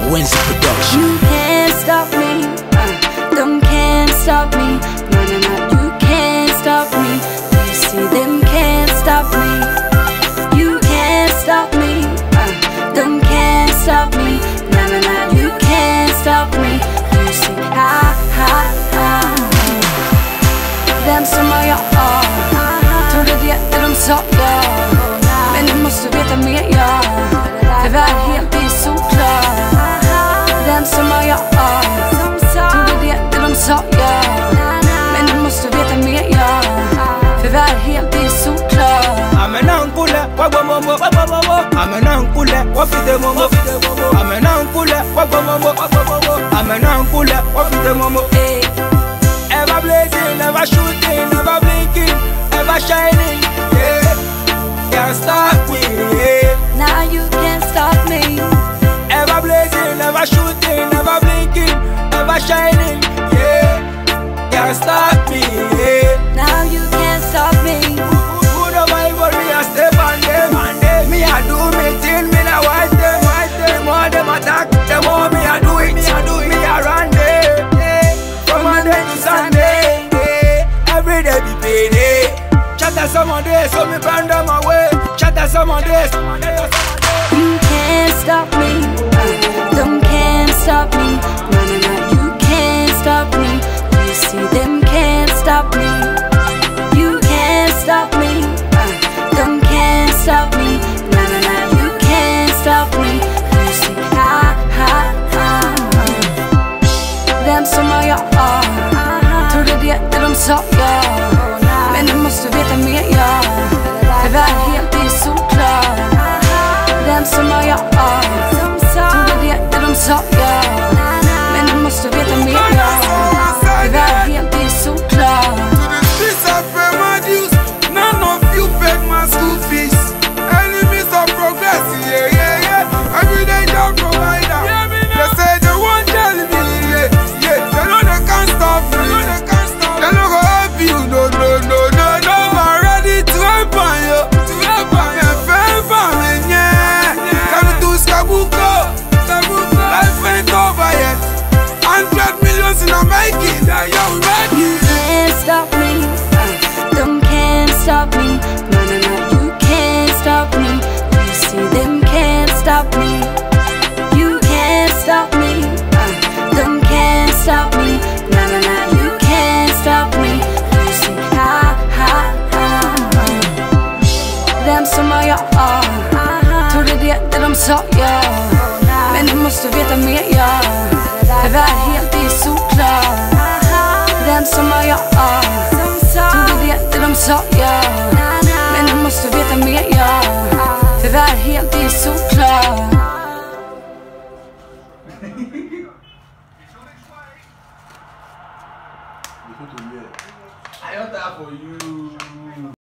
Wednesday production. You can't stop me, them can't stop me. No, no, no, you can't stop me. You see, them can't stop me. You can't stop me, them can't stop me. No, no, no, you can't stop me. You see, ha, ha, ha. Them som har jag trodde det de sa, ja. Men du måste veta mer, ja. För världen helt är såklar. Den som har jag trodde det de sa, ja. Men du måste veta mer, ja. För världen helt är såklar. Amenankule, wagomomo, amenankule, wafidemomo, amenankule, wagomomo, amenankule, wafidemomo. Ever blazing, never shooting, never blinking, ever shining, yeah. Can't stop me, yeah. Now you can't stop me. Ever blazing, never shooting, never blinking, ever shining, yeah. Can't stop me, yeah. Now you can't stop me. Who know my body, I step on them. Me, I do me thing, me, I watch them. The more them attack, the more me, I do it. Me, I run them, yeah. From Monday to Sunday, yeah. Every day be payday. Chatter some days, so me burn them away. Chatter some days. You can't stop me, them can't stop me. No, no, no, you can't stop me. You see, them can't stop me. You can't stop me, them can't stop me. No, no, no, you can't stop me. You see, ha, ha, ha. Them som har jag trodde det de sa, ja. Men du måste veta mer, ja. För världen helt är såklar. Den som har jag trodde det de sa, ja. Men du måste veta mer, ja. För världen helt är såklar. Streets I pay my dues, none of you paid my school fees. Enemies of progress, yeah, yeah, yeah. Every day job provider. They say they won't tell me, yeah, yeah. They know they can't stop me. They no go help you, no, no, no, no, no. I'm ready to help on you. Me favor me, yeah. Come to Skabuko. Life ain't over yet. 100 millions in a making, that young ready. Can't stop me, them can't stop me. No, no, no, you can't stop me. You see, them can't stop me. You can't stop me, them can't stop me. No, no, no, you can't stop me. You see, ha, ha, ha. Dem som har jag trodde det de sa, ja. Men du måste veta mer, ja. För världen helt är såklar. Den som har jag trodde det de sa, ja. Men du måste veta mer, ja. För världen helt är såklar. I got that for you.